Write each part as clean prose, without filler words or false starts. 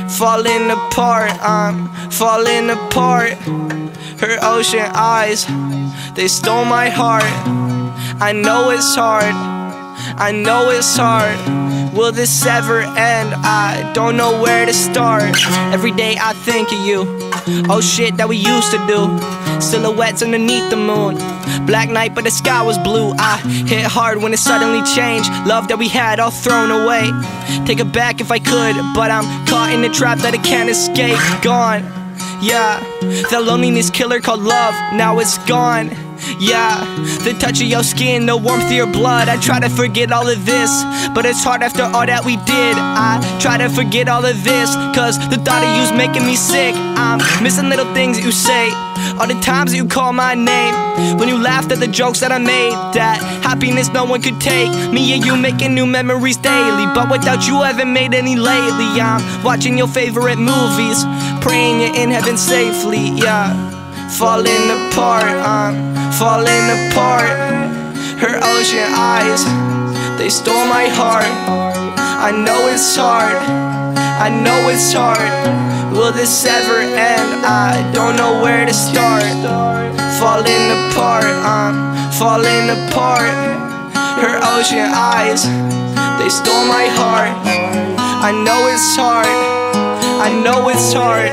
falling apart, I'm falling apart. Her ocean eyes, they stole my heart. I know it's hard, I know it's hard. Will this ever end? I don't know where to start. Every day I think of you, oh shit that we used to do. Silhouettes underneath the moon, black night but the sky was blue. I hit hard when it suddenly changed. Love that we had all thrown away. Take it back if I could, but I'm caught in a trap that I can't escape. Gone, yeah, that loneliness killer called love, now it's gone. Yeah, the touch of your skin, the warmth of your blood. I try to forget all of this, but it's hard after all that we did. I try to forget all of this, cause the thought of you's making me sick. I'm missing little things that you say, all the times that you call my name, when you laughed at the jokes that I made. That happiness no one could take, me and you making new memories daily, but without you I haven't made any lately. I'm watching your favorite movies, praying you're in heaven safely. Yeah, falling apart, I'm falling apart. Her ocean eyes, they stole my heart. I know it's hard, I know it's hard. Will this ever end? I don't know where to start. Falling apart, I'm falling apart. Her ocean eyes, they stole my heart. I know it's hard, I know it's hard.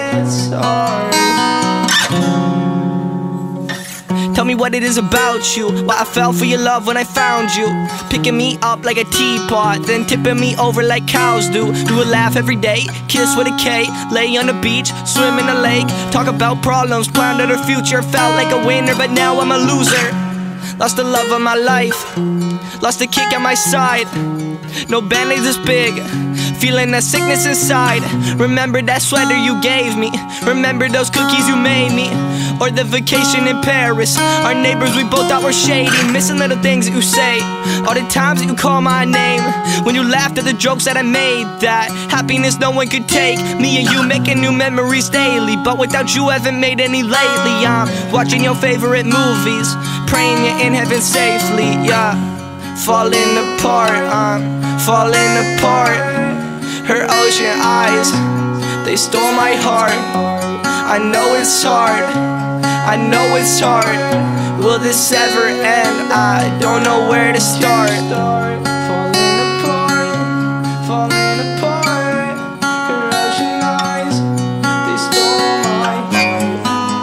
Tell me what it is about you, why I fell for your love when I found you. Picking me up like a teapot, then tipping me over like cows do. We would laugh every day, kiss with a K, lay on the beach, swim in the lake, talk about problems, plan to the future. Felt like a winner, but now I'm a loser. Lost the love of my life, lost the kick at my side. No band-aids this big, feeling that sickness inside. Remember that sweater you gave me, remember those cookies you made me, or the vacation in Paris. Our neighbors we both thought were shady, missing little things that you say, all the times that you call my name, when you laughed at the jokes that I made. That happiness no one could take, me and you making new memories daily, but without you I haven't made any lately. I'm watching your favorite movies, praying you're in heaven safely. Yeah, falling apart, I'm falling apart. Her ocean eyes, they stole my heart. I know it's hard, I know it's hard. Will this ever end? I don't know where to start. Falling apart, falling apart. Her ocean eyes, they stole my heart.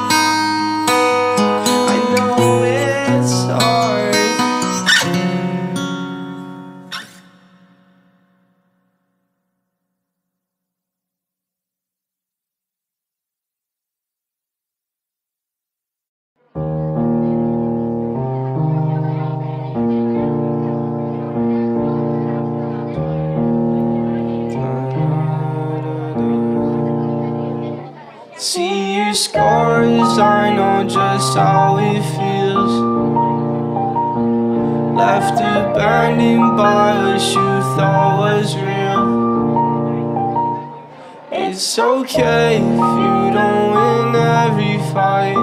I know it's hard. See your scars, I know just how it feels. Left abandoned by what you thought was real. It's okay if you don't win every fight.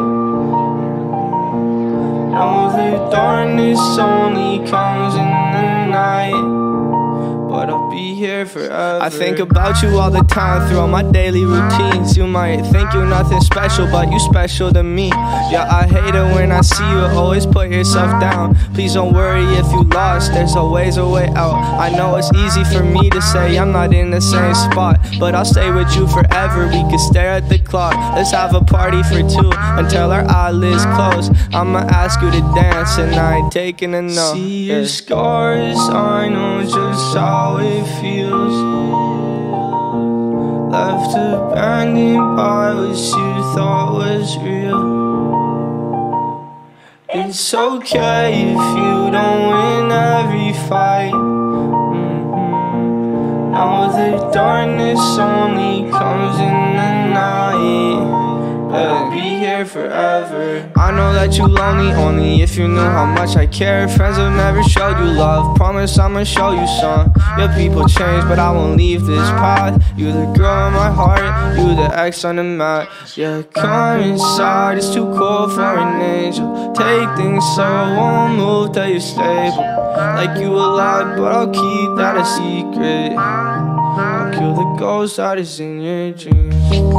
Know the darkness only comes in the night, but I'll be here forever. I think about you all the time through all my daily routines. You might think you're nothing special, but you special to me. Yeah, I hate it when I see you always put yourself down. Please don't worry if you lost, there's always a way out. I know it's easy for me to say I'm not in the same spot, but I'll stay with you forever. We could stare at the clock, let's have a party for two until our eyelids close. I'ma ask you to dance and I ain't taking a no. See your scars, I know just how it feels. Left abandoned by what you thought was real. It's okay if you don't win every fight. Now the darkness only comes in the night. I'll be here forever. I know that you lonely only if you knew how much I care. Friends have never showed you love, promise I'ma show you some. Yeah, people change, but I won't leave this path. You the girl in my heart, you the X on the map. Yeah, come inside, it's too cold for an angel. Take things slow, won't move till you're stable. Like you alive, but I'll keep that a secret. I'll kill the ghost that is in your dreams.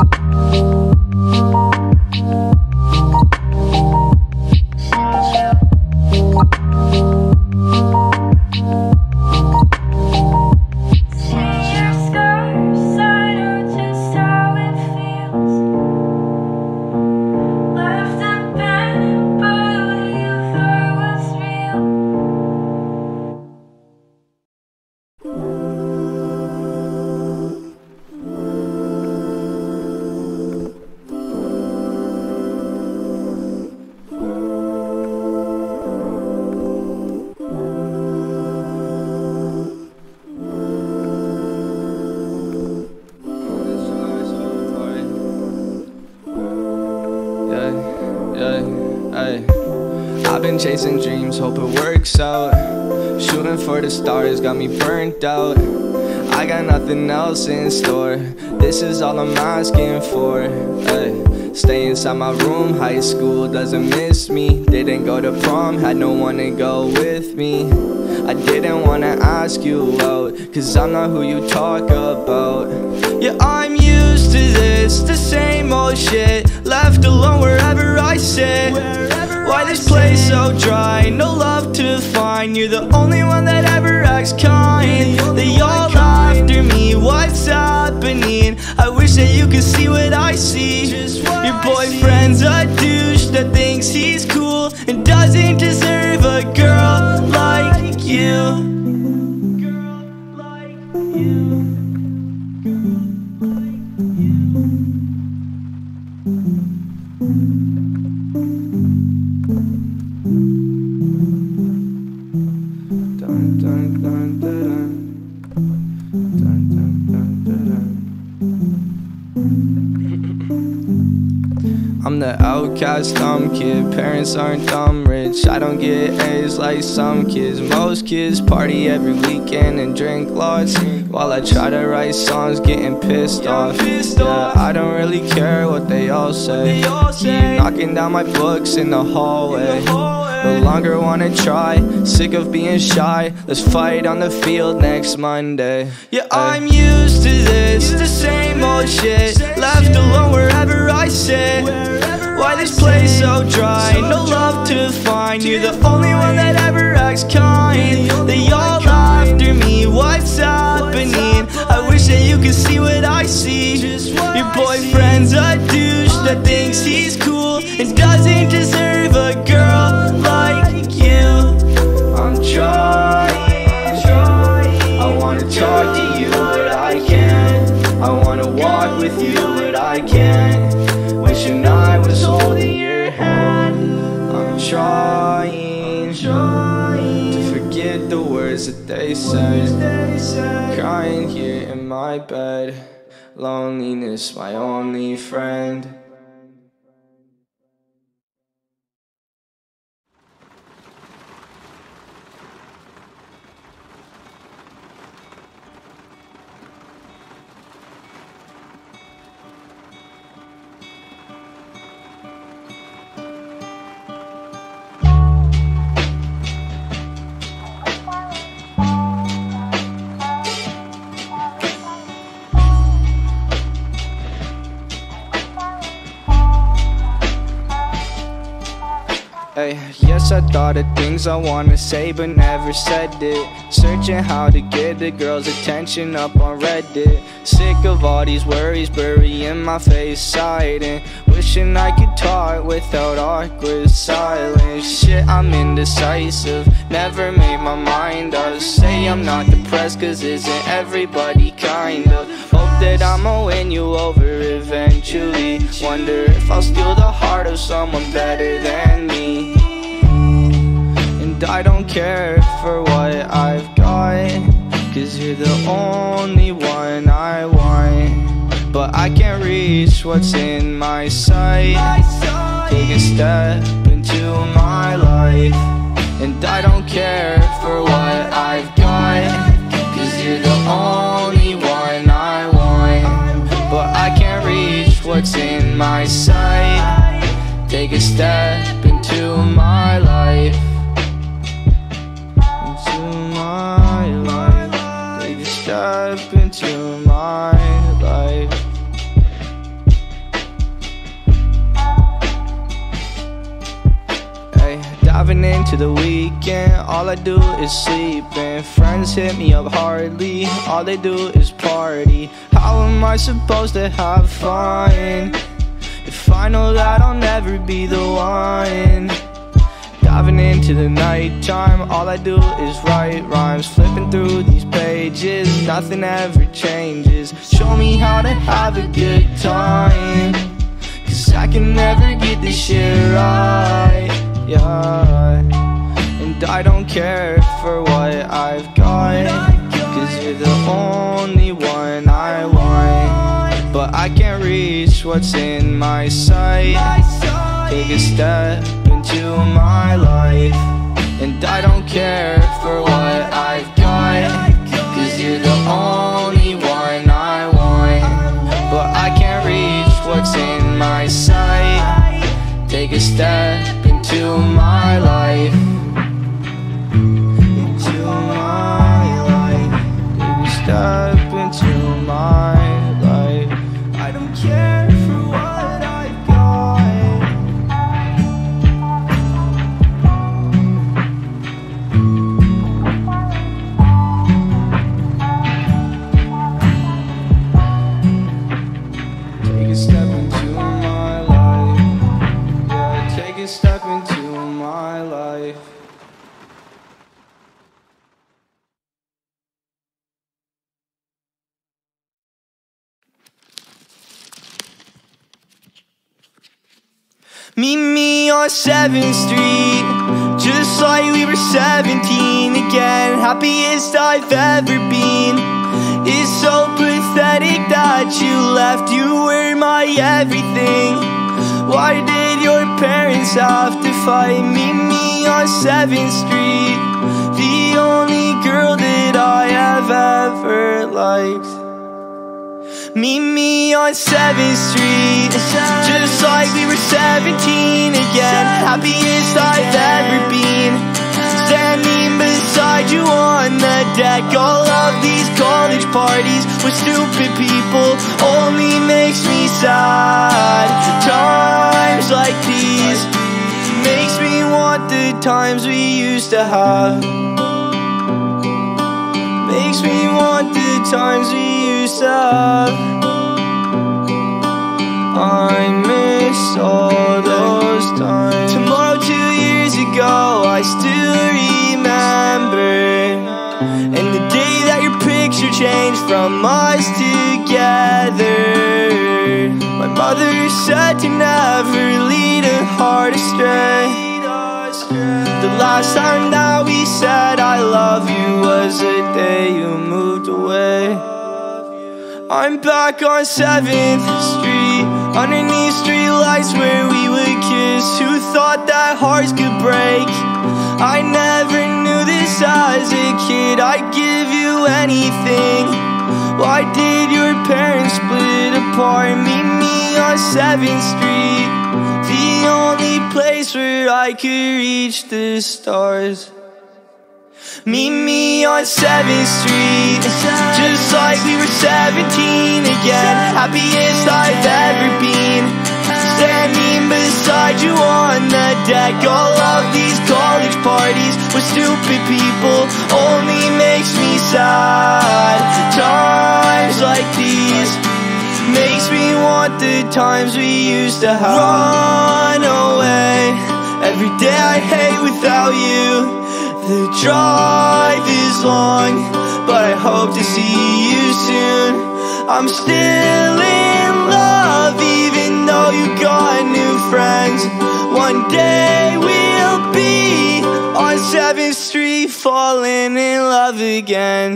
I've been chasing dreams, hope it works out. Shooting for the stars, got me burnt out. I got nothing else in store. This is all I'm asking for. Stay inside my room, high school doesn't miss me. Didn't go to prom, had no one to go with me. I didn't wanna ask you out, cause I'm not who you talk about. Yeah, I'm used to this, the same old shit. Left alone wherever I sit. Why this place so dry, no love to find. You're the only one that ever acts kind. They all after me, what's happening? I wish that you could see what I see. Your boyfriend's a douche that thinks he's cool and doesn't deserve a girl like you. I'm the outcast, dumb kid. Parents aren't dumb rich. I don't get A's like some kids. Most kids party every weekend and drink lots, while I try to write songs getting pissed off. Yeah, I don't really care what they all say. Keep knocking down my books in the hallway. No longer wanna try, sick of being shy. Let's fight on the field next Monday. Yeah, I'm used to this, the same old shit. Left alone wherever I sit. Why this place so dry, no love to find. You're the only one that ever acts kind. They all after me, what's happening? I wish that you could see what I see. Your boyfriend's a douche that thinks he's cool and doesn't deserve a girl like you. I'm trying, I wanna talk to you but I can't. I wanna walk with you but I can't. Wishing I was holding your hand. I'm trying to forget the words that they said. Crying here in my bed, loneliness my only friend. Hey, yes, I thought of things I wanna say but never said it. Searching how to get the girl's attention up on Reddit. Sick of all these worries burying my face hiding. Wishing I could talk without awkward silence. Shit, I'm indecisive, never made my mind up. Say I'm not depressed cause isn't everybody kind of. Hope that I'ma win you over eventually. Wonder if I'll steal the heart of someone better than me. And I don't care for what I've got, cause you're the only one I want. But I can't reach what's in my sight. Take a step into my life. And I don't care for what I've got, cause you're the only one I want. But I can't reach what's in my sight. Take a step into my life. Into my life. Take a step into into the weekend, all I do is sleep. And friends hit me up hardly, all they do is party. How am I supposed to have fun if I know that I'll never be the one? Diving into the nighttime, all I do is write rhymes. Flipping through these pages, nothing ever changes. Show me how to have a good time, 'cause I can never get this shit right, yeah. And I don't care for what I've got, 'cause you're the only one I want. But I can't reach what's in my sight. Take a step into my life, and I don't care for what I've got, 'cause you're the only one I want. But I can't reach what's in my sight. Take a step into my life, into my life. Take a step into my life. I don't care for what I've got. Take a step into my life. Yeah, take a step into my life. Meet me on 7th Street, just like we were 17 again. Happiest I've ever been. It's so pathetic that you left. You were my everything. Why did your parents have to fight? Meet me on 7th Street, the only girl that I have ever liked. Meet me on 7th Street, just like we were 17 again. Happiest I've ever been. Standing beside you on the deck. All of these college parties with stupid people only makes me sad. Times like these makes me want the times we used to have. Makes me want the times we used to have. I miss all those times. Tomorrow 2 years ago, I still remember. And the day that your picture changed from us together. My mother said to never lead a heart astray. The last time that we said I love you was the day you moved away. I'm back on 7th Street, underneath streetlights where we would kiss. Who thought that hearts could break? I never knew this as a kid. I'd give you anything. Why did your parents split apart? Meet me on 7th Street, the only place where I could reach the stars. Meet me on 7th Street, just like we were 17 again. Happiest I've ever been. Standing beside you on the deck. All of these college parties with stupid people only makes me sad. Times like these makes me want the times we used to have. Run away, every day I hate without you. The drive is long, but I hope to see you soon. I'm still in love, even though you got new friends. One day we'll be on 7th Street, falling in love again.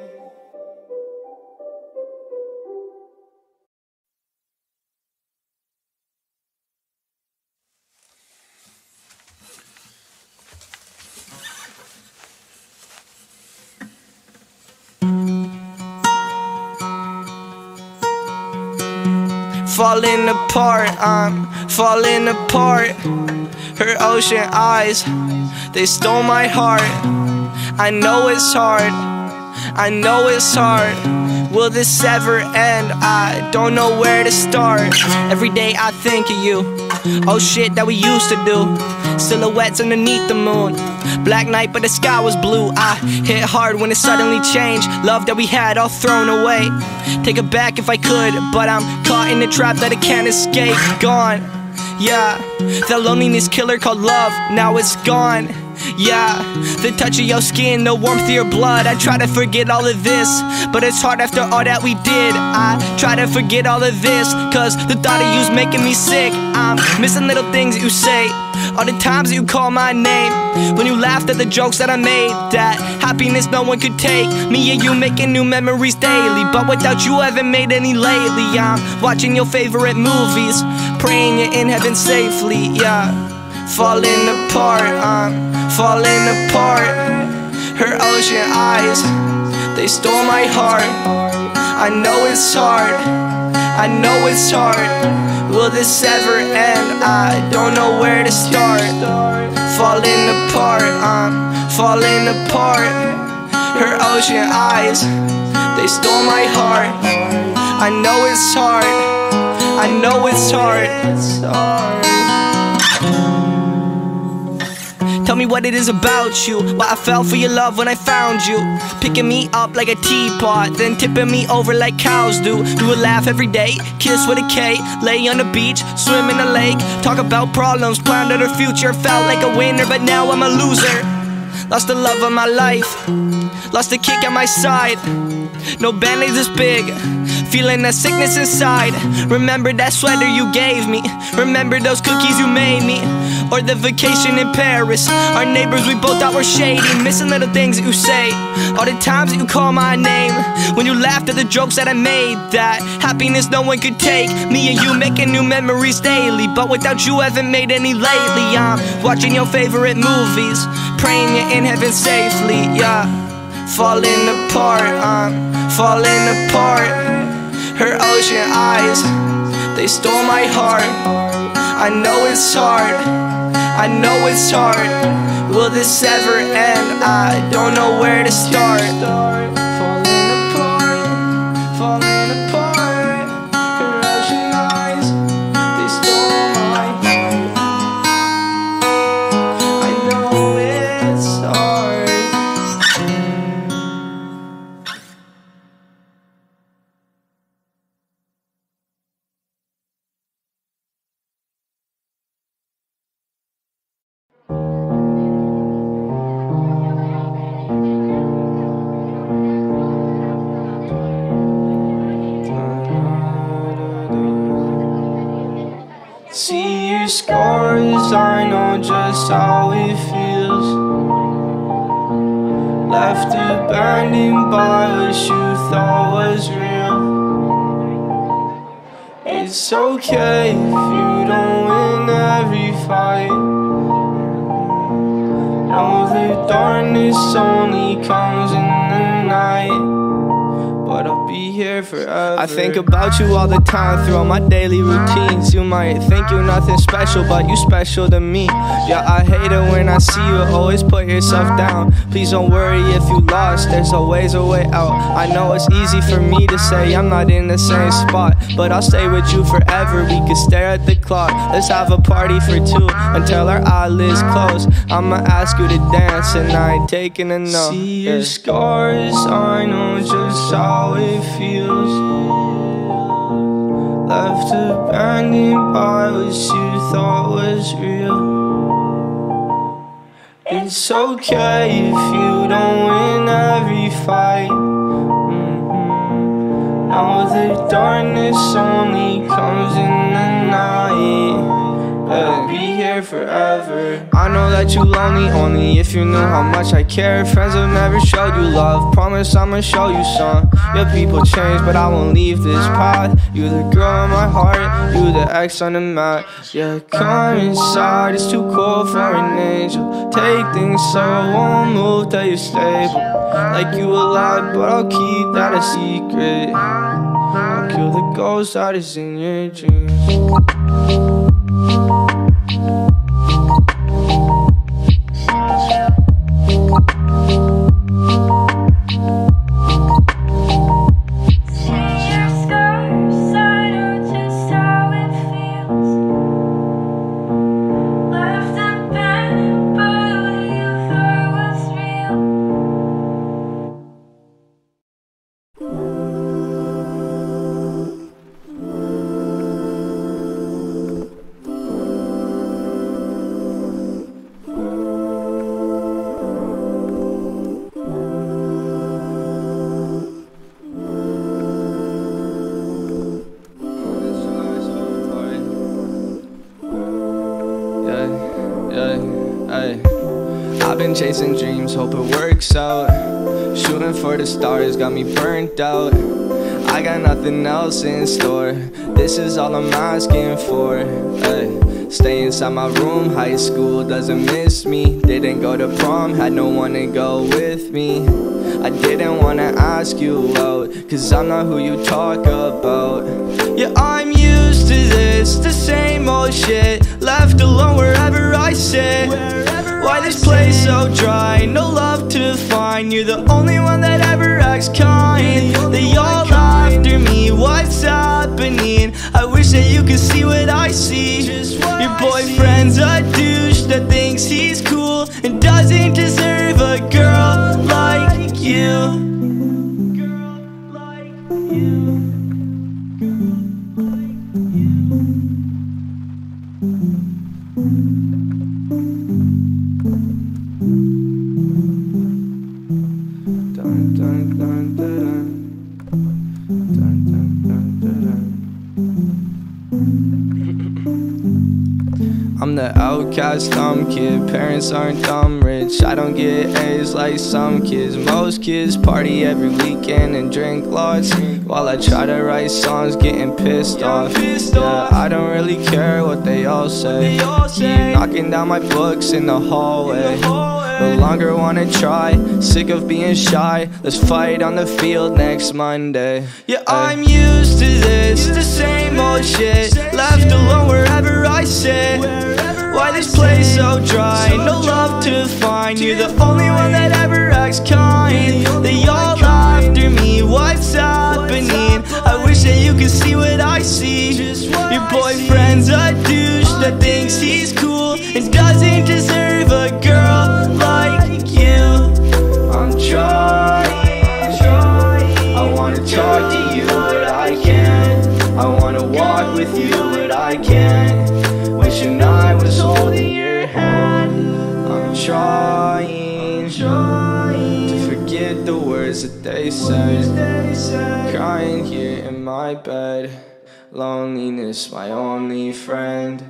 Falling apart, I'm falling apart. Her ocean eyes, they stole my heart. I know it's hard, I know it's hard. Will this ever end? I don't know where to start. Every day I think of you, Oh shit that we used to do. Silhouettes underneath the moon. Black night but the sky was blue. I hit hard when it suddenly changed. Love that we had all thrown away. Take it back if I could, but I'm caught in a trap that I can't escape. Gone, yeah. That loneliness killer called love, now it's gone. Yeah, the touch of your skin, the warmth of your blood. I try to forget all of this, but it's hard after all that we did. I try to forget all of this, cause the thought of you's making me sick. I'm missing little things that you say, all the times that you call my name, when you laughed at the jokes that I made. That happiness no one could take, me and you making new memories daily, but without you I haven't made any lately. I'm watching your favorite movies, praying you're in heaven safely, yeah. Falling apart, I'm falling apart. Her ocean eyes, they stole my heart. I know it's hard, I know it's hard. Will this ever end? I don't know where to start. Falling apart, I'm falling apart. Her ocean eyes, they stole my heart. I know it's hard, I know it's hard. Tell me what it is about you, why I fell for your love when I found you. Picking me up like a teapot, then tipping me over like cows do. We would laugh every day, kiss with a K, lay on the beach, swim in the lake, talk about problems, plan out our future. Felt like a winner, but now I'm a loser. Lost the love of my life, lost the kick at my side. No band-aids this big, feeling that sickness inside. Remember that sweater you gave me, remember those cookies you made me, or the vacation in Paris. Our neighbors we both thought were shady, missing little things that you say, all the times that you call my name, when you laughed at the jokes that I made. That happiness no one could take, me and you making new memories daily, but without you I haven't made any lately. I'm watching your favorite movies, praying you're in heaven safely, yeah. Falling apart, I'm falling apart. Her ocean eyes, they stole my heart. I know it's hard, I know it's hard. Will this ever end? I don't know where to start. Falling apart, falling apart. Her ocean eyes, they stole my heart. I know it's hard. See your scars, I know just how it feels. Left abandoned by what you thought was real. It's okay if you don't win every fight. Know the darkness only comes in the night, but I'll be here forever. I think about you all the time through all my daily routines. You might think you're nothing special, but you special to me. Yeah, I hate it when I see you always put yourself down. Please don't worry if you lost, there's always a way out. I know it's easy for me to say I'm not in the same spot, but I'll stay with you forever. We could stare at the clock, let's have a party for two until our eyelids close. I'ma ask you to dance and I ain't taking a no. See your scars, I know just how it feels. Left abandoned by what you thought was real. It's okay if you don't win every fight. Now the darkness only comes in the night. I'll be here forever. I know that you lonely only if you knew how much I care. Friends have never showed you love, promise I'ma show you some. Yeah, people change, but I won't leave this path. You the girl in my heart, you the X on the map. Yeah, come inside, it's too cold for an angel. Take things slow, won't move till you're stable. Like you alive, but I'll keep that a secret. I'll kill the ghost that is in your dreams. I've been chasing dreams, hope it works out. Shooting for the stars, got me burnt out. I got nothing else in store, this is all I'm asking for. Stay inside my room, high school doesn't miss me. Didn't go to prom, had no one to go with me. I didn't wanna ask you out, cause I'm not who you talk about. Yeah, I'm used to this, the same old shit. Left alone wherever I sit. Why this place so dry, no love to find. You're the only one that ever acts kind. They all after me, what's happening? I wish that you could see what I see. Your boyfriend's a douche that thinks he's cool and doesn't deserve a girl like you. I'm the outcast, dumb kid, parents aren't dumb rich. I don't get A's like some kids. Most kids party every weekend and drink lots, while I try to write songs getting pissed off. Yeah, I don't really care what they all say. Keep knocking down my books in the hallway. No longer wanna try, sick of being shy. Let's fight on the field next Monday. Yeah, I'm used to this, the same old shit. Left alone wherever I sit. Why this place so dry, no love to find. You're the only one that ever acts kind. They all after me, what's happening? I wish that you could see what I see. Your boyfriend's a douche that thinks he's cool and doesn't deserve a girl like you. I'm trying, I wanna talk to you but I can't. I wanna walk with you but I can't. Wishing I was holding your hand. I'm trying to forget the words that they said. Crying here in my bed, loneliness my only friend.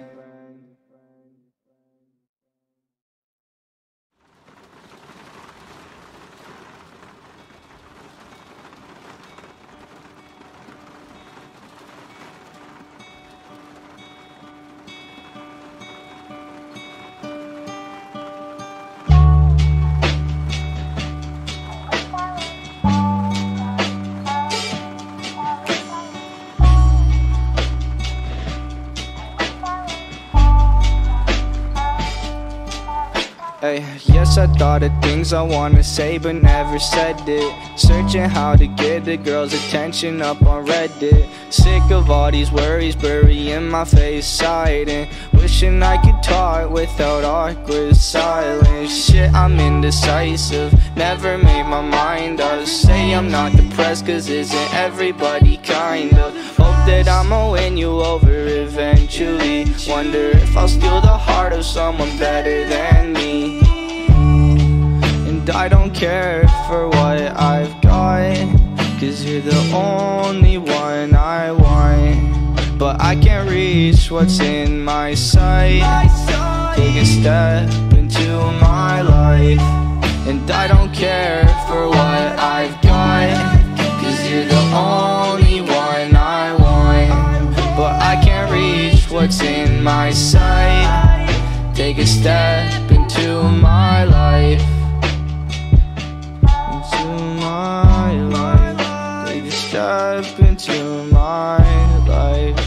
Hey, yes, I thought of things I wanna say but never said it. Searching how to get the girl's attention up on Reddit. Sick of all these worries burying my face hiding. Wishing I could talk without awkward silence. Shit, I'm indecisive, never made my mind up. Say I'm not depressed cause isn't everybody kind of. Hope that I'ma win you over eventually. Wonder if I'll steal the heart of someone better than me. And I don't care for what I've got, cause you're the only one I want. But I can't reach what's in my sight. Take a step into my life. And I don't care for what I've got, cause you're the only one I want. But I can't reach what's in my sight. Take a step into my life. Into my life. Take a step into my life.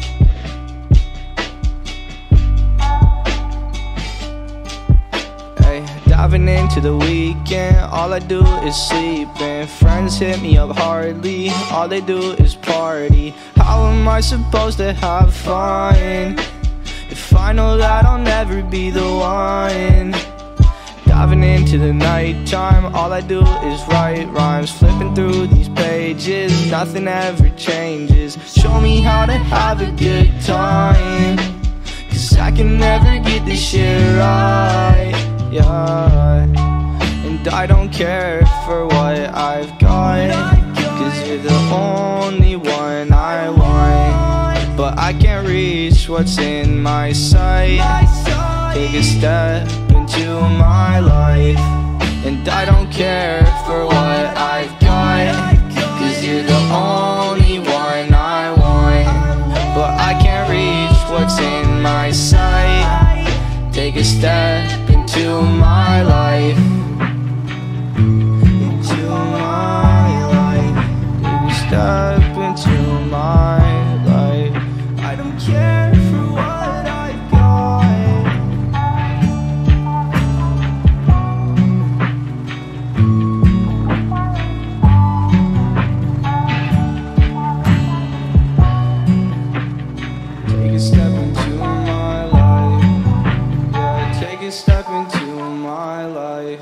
Diving into the weekend, all I do is sleep. And friends hit me up hardly, all they do is party. How am I supposed to have fun if I know that I'll never be the one? Diving into the nighttime, all I do is write rhymes. Flipping through these pages, nothing ever changes. Show me how to have a good time, cause I can never get this shit right. Yeah, and I don't care for what I've got, cause you're the only one I want. But I can't reach what's in my sight. Take a step into into my life. And I don't care for what I've got, 'cause you're the only one I want. But I can't reach what's in my sight. Take a step into my life. Into my life. Take a step into my life. I don't care for what I've got. Take a step into my life. Yeah, take a step into my life.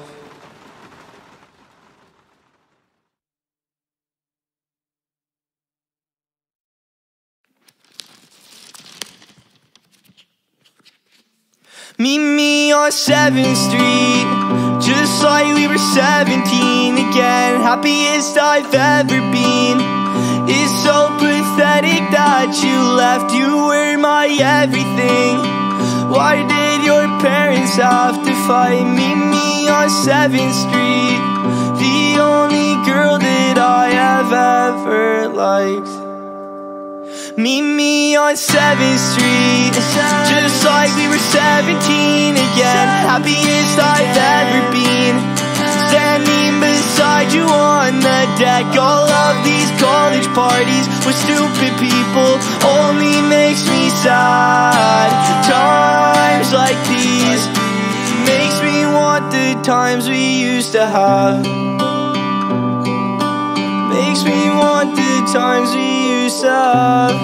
Meet me on 7th Street, just like we were 17 again. Happiest I've ever been. It's so pathetic that you left. You were my everything. Why did your parents have to fight? Meet me on 7th Street, the only girl that I have ever liked. Meet me on 7th Street, just like we were 17 again. Happiest I've ever been. Standing beside you on the deck. All of these college parties with stupid people only makes me sad. Times like these makes me want the times we used to have. Makes me want the times we used to have.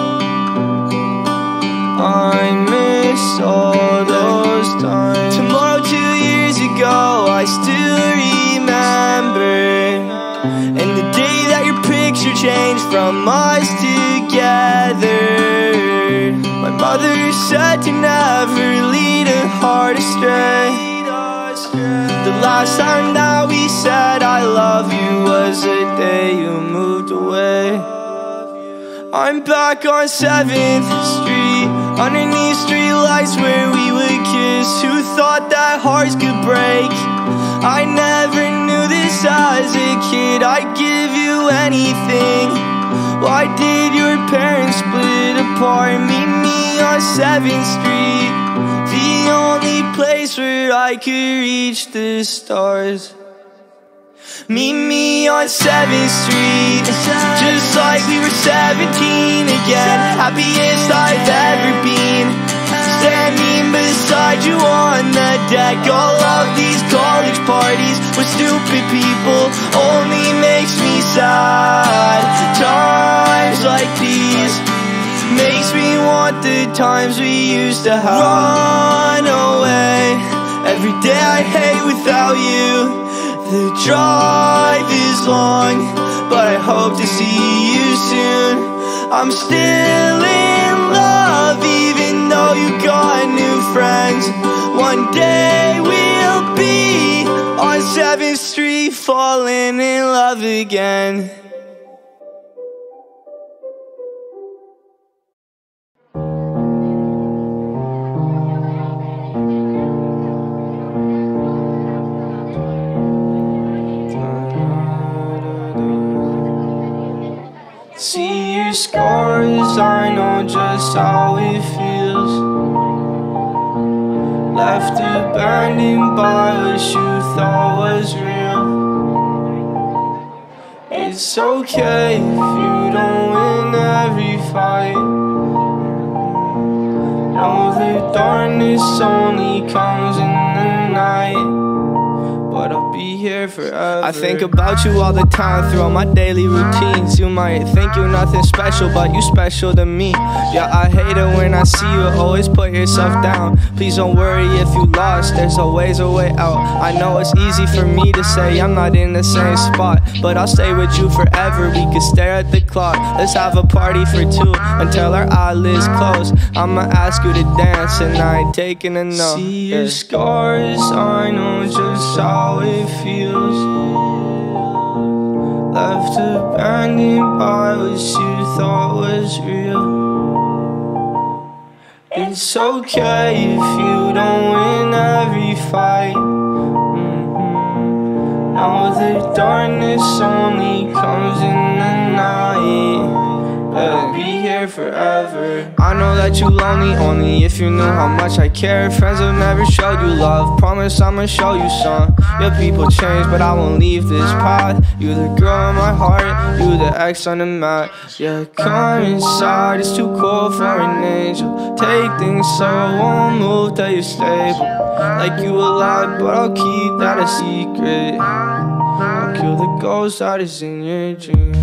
I miss all those times. Tomorrow 2 years ago, I still remember. And the day that your picture changed from us together. My mother said to never lead a heart astray. The last time that we said I love you was the day you moved away. I'm back on 7th Street, underneath streetlights where we would kiss. Who thought that hearts could break? I never knew this as a kid. I'd give you anything. Why did your parents split apart? Meet me on 7th Street, the only place where I could reach the stars. Meet me on 7th Street, just like we were 17 again. Happiest I've ever been. Standing beside you on the deck. All of these college parties with stupid people only makes me sad. Times like these makes me want the times we used to have. Run away, every day I hate without you. The drive is long, but I hope to see you soon. I'm still in love, even though you got new friends. One day we'll be on 7th Street, falling in love again. See your scars, I know just how it feels. Left abandoned by what you thought was real. It's okay if you don't win every fight. Know the darkness only comes in the night, but I'll be here forever. I think about you all the time throughout my daily routines. You might think you're nothing special, but you special to me. Yeah, I hate it when I see you always put yourself down. Please don't worry if you lost, there's always a way out. I know it's easy for me to say I'm not in the same spot, but I'll stay with you forever. We could stare at the clock, let's have a party for two until our eyelids close. I'ma ask you to dance and I ain't taking a no. See your scars, I know just how it feels. Left abandoned by what you thought was real. It's It's okay if you don't win every fight. Now the darkness only comes in the night. I'll be here forever. I know that you lonely only if you knew how much I care. Friends have never showed you love, promise I'ma show you some. Yeah, people change, but I won't leave this path. You the girl in my heart, you the X on the map. Yeah, come inside, it's too cold for an angel. Take things slow, won't move till you're stable. Like you alive, but I'll keep that a secret. I'll kill the ghost that is in your dreams.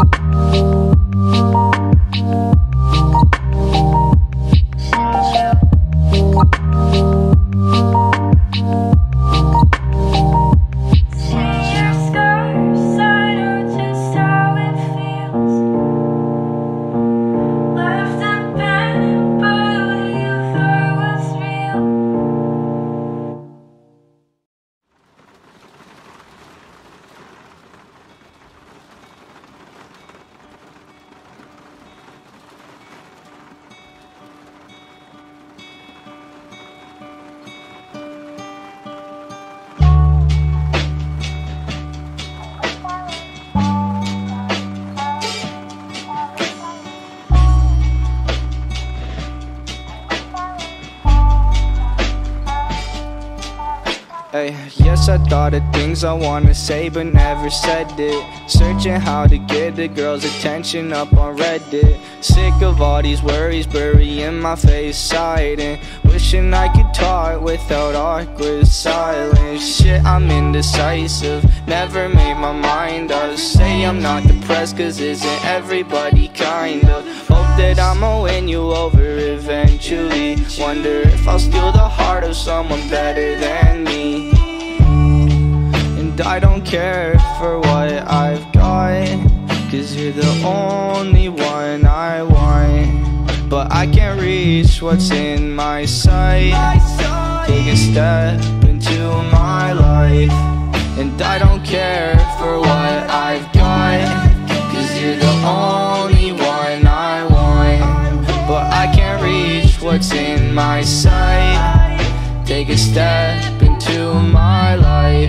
Hey, yes, I thought of things I wanna say but never said it. Searching how to get the girl's attention up on Reddit. Sick of all these worries burying my face hiding. Wishing I could talk without awkward silence. Shit, I'm indecisive, never made my mind up. Say I'm not depressed cause isn't everybody kind of. Hope that I'ma win you over eventually. Wonder if I'll steal the heart of someone better than me. And I don't care for what I've got, cause you're the only one I want. But I can't reach what's in my sight. Take a step into my life. And I don't care for what I've got, cause you're the only one I want. But I can't reach what's in my sight. Take a step into my life.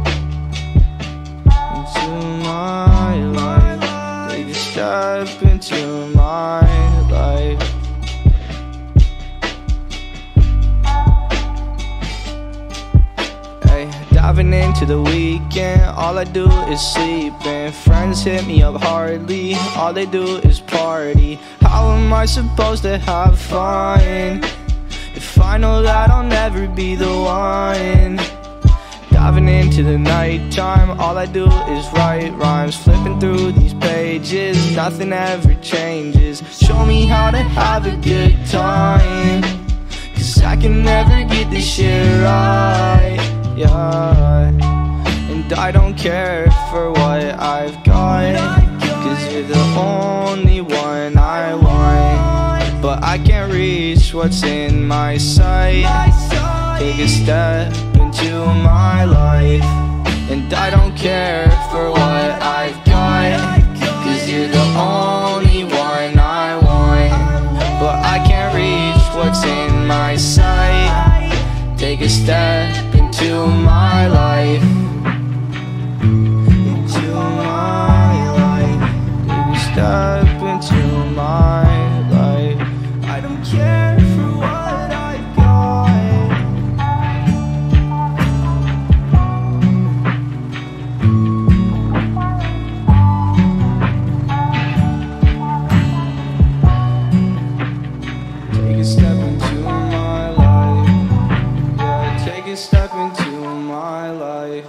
Into my life. Take a step into my life. Hey, diving into the weekend, all I do is sleep. And friends hit me up hardly, all they do is party. How am I supposed to have fun if I know that I'll never be the one? Diving into the nighttime, all I do is write rhymes. Flipping through these pages, nothing ever changes. Show me how to have a good time, cause I can never get this shit right, yeah. And I don't care for what I've got, cause you're the only one I want. But I can't reach what's in my sight. Take a step into my life. And I don't care for what I've got, cause you're the only one I want. But I can't reach what's in my sight. Take a step into my life. Into my life. Take a step into my life. I don't care for what I got. Take a step into my life. Yeah, take a step into my life.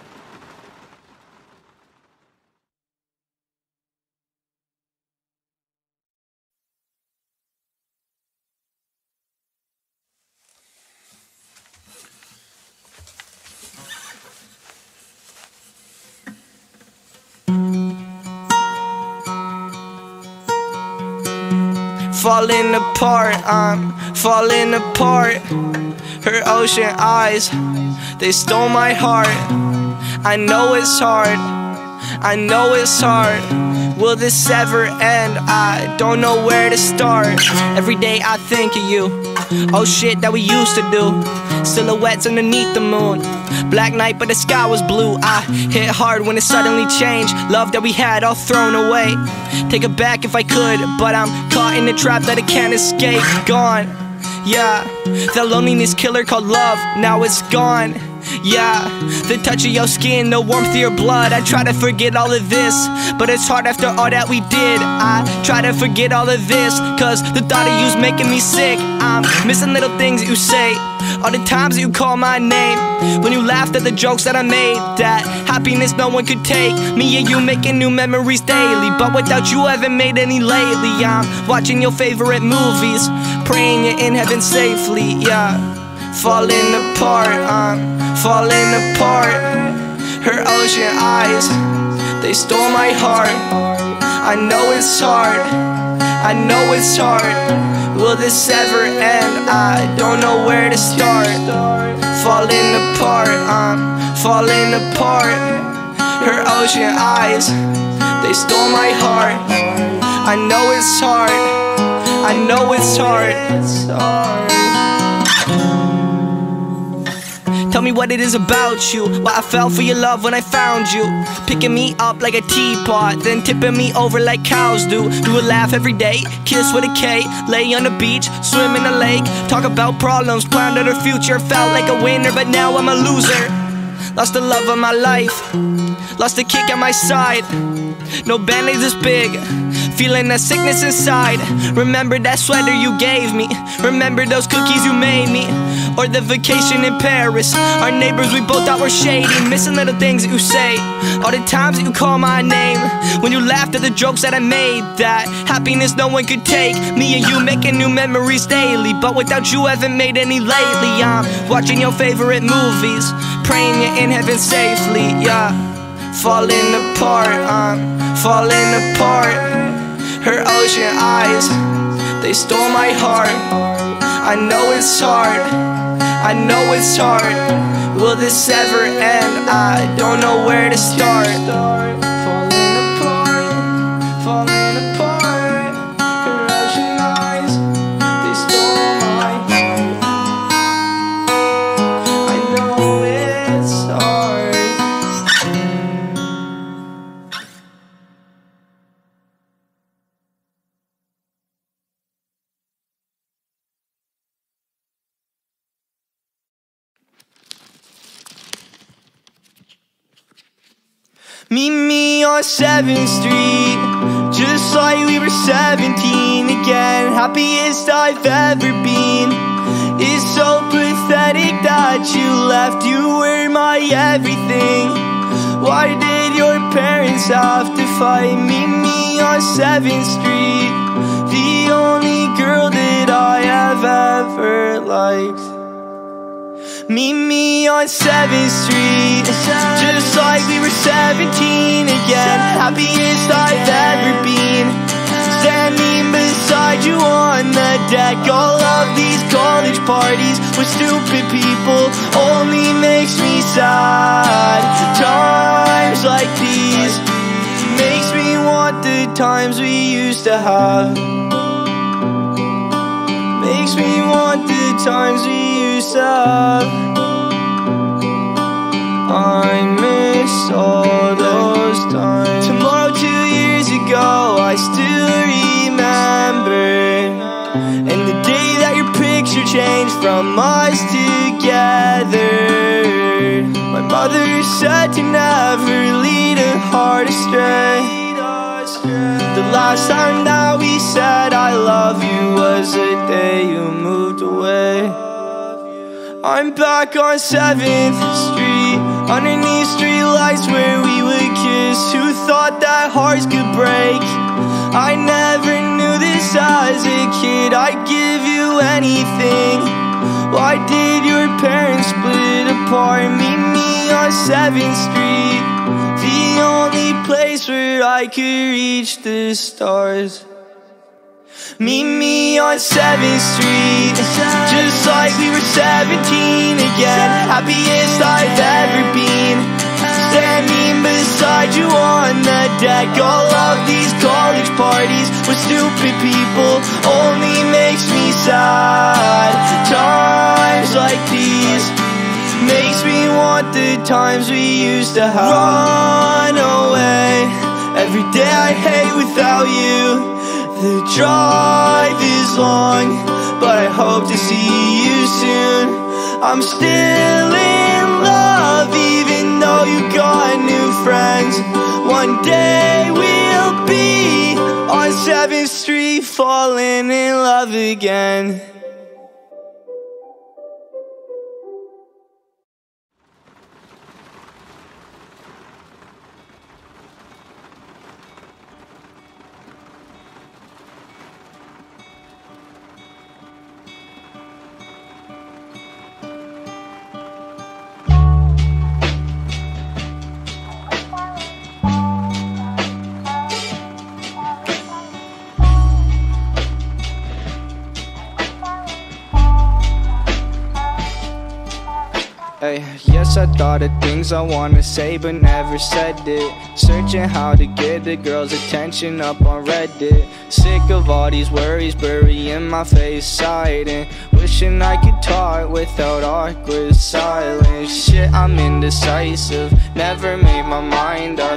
Falling apart, I'm falling apart. Her ocean eyes, they stole my heart. I know it's hard, I know it's hard. Will this ever end? I don't know where to start. Every day I think of you, Oh shit that we used to do. Silhouettes underneath the moon. Black night but the sky was blue. I hit hard when it suddenly changed. Love that we had all thrown away. Take it back if I could, but I'm caught in the trap that I can't escape. Gone, yeah. The loneliness killer called love, now it's gone. Yeah, the touch of your skin, the warmth of your blood. I try to forget all of this, but it's hard after all that we did. I try to forget all of this, cause the thought of you's making me sick. I'm missing little things that you say, all the times that you call my name, when you laughed at the jokes that I made. That happiness no one could take. Me and you making new memories daily, but without you I haven't made any lately. I'm watching your favorite movies, praying you're in heaven safely, yeah. Falling apart, I'm falling apart. Her ocean eyes, they stole my heart. I know it's hard, I know it's hard. Will this ever end? I don't know where to start. Falling apart, I'm falling apart. Her ocean eyes, they stole my heart. I know it's hard, I know it's hard. Tell me what it is about you, why I fell for your love when I found you. Picking me up like a teapot, then tipping me over like cows do. Do a laugh every day, kiss with a K, lay on the beach, swim in the lake. Talk about problems, plan to the future. Felt like a winner, but now I'm a loser. Lost the love of my life, lost the kick at my side. No band-aids this big, feeling that sickness inside. Remember that sweater you gave me, remember those cookies you made me, or the vacation in Paris. Our neighbors we both thought were shady, missing little things that you say, all the times that you call my name, when you laughed at the jokes that I made. That happiness no one could take. Me and you making new memories daily, but without you I haven't made any lately. I'm watching your favorite movies, praying you're in heaven safely, yeah. Falling apart, I'm falling apart. Her ocean eyes, they stole my heart. I know it's hard, I know it's hard. Will this ever end? I don't know where to start. Falling apart, falling apart. Her ocean eyes, they stole my heart. I know it's hard. Meet me on 7th Street, just like we were 17 again. Happiest I've ever been. It's so pathetic that you left. You were my everything. Why did your parents have to fight? Meet me on 7th Street, the only girl that I have ever liked. Meet me on 7th Street, just like we were 17 again. Happiest I've ever been, standing beside you on the deck. All of these college parties with stupid people only makes me sad. Times like these makes me want the times we used to have. Makes me want the times we used to have. I miss all those times. Tomorrow 2 years ago I still remember, and the day that your picture changed from us together. My mother said to never lead a heart astray. The last time that we said I love you was the day you moved away. I'm back on 7th Street, underneath streetlights where we would kiss. Who thought that hearts could break? I never knew this as a kid. I'd give you anything. Why did your parents split apart? Meet me on 7th Street, the only place where I could reach the stars. Meet me on 7th Street, just like we were 17 again. Happiest I've ever been, standing beside you on the deck. All of these college parties with stupid people only makes me sad. about the times we used to have. Run away, every day I hate without you. The drive is long, but I hope to see you soon. I'm still in love, even though you got new friends. One day we'll be on 7th Street, falling in love again. Hey, yes, I thought of things I wanna say but never said it. Searching how to get the girl's attention up on Reddit. Sick of all these worries burying my face hiding. Wishing I could talk without awkward silence. Shit, I'm indecisive, never made my mind up.